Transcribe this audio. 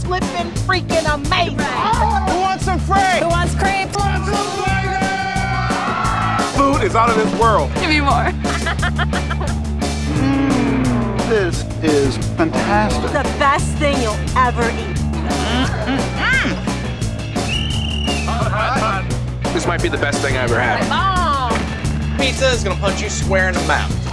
flippin' freaking amazing. Who wants some free? Who wants crepe? Food is out of this world. Give me more. This is fantastic. The best thing you'll ever eat. This might be the best thing I ever had. Pizza is gonna punch you square in the mouth.